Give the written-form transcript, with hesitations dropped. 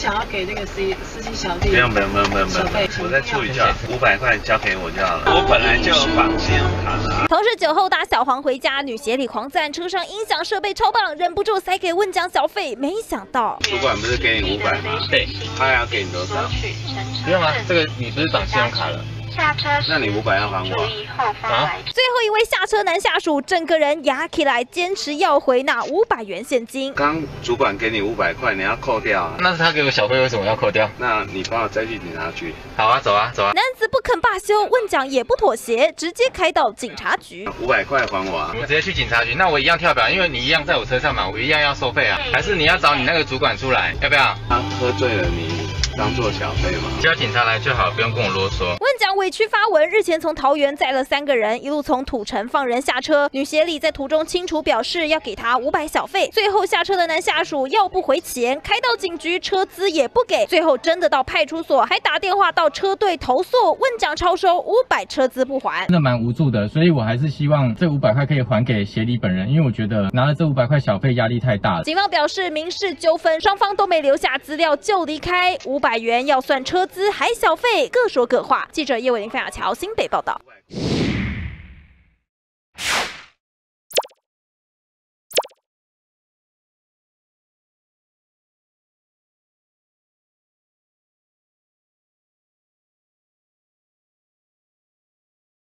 想要给那个司机小弟？ 不用，我再处理就好，500块交给我就好了。我本来就绑信用卡了。 同事酒后打小黄回家，女协理狂赞车上音响设备超棒，忍不住塞给问奖小费。没想到主管不是给你500吗？ 对， 他要给你多少？ 不用啊，这个你不是绑信用卡了？ 那你500要还我啊？ 最后一位下车男下属整个人压起来，坚持要回那500元现金。 刚主管给你500块，你要扣掉啊。 那是他给我小费，为什么要扣掉？ 那你帮我再去警察局。 好啊，走啊。 男子不肯罢休，问奖也不妥协，直接开到警察局。 500块还我啊！ 我直接去警察局，那我一样跳表，因为你一样在我车上嘛，我一样要收费啊。还是你要找你那个主管出来，要不要？ 他喝醉了，你当做小费嘛。 叫警察来就好，不用跟我啰嗦。 问奖委屈发文，日前从桃园载了3个人，一路从土城放人下车。女协理在途中清楚表示要给他500小费，最后下车的男下属要不回钱，开到警局车资也不给，最后真的到派出所，还打电话到车队投诉，问奖超收500，车资不还， 真的蛮无助的，所以我还是希望这500块可以还给协理本人，因为我觉得拿了这500块小费压力太大了。 警方表示民事纠纷，双方都没留下资料就离开，500元要算车资还小费，各说各话。记者叶伟林、范雅乔新北报道。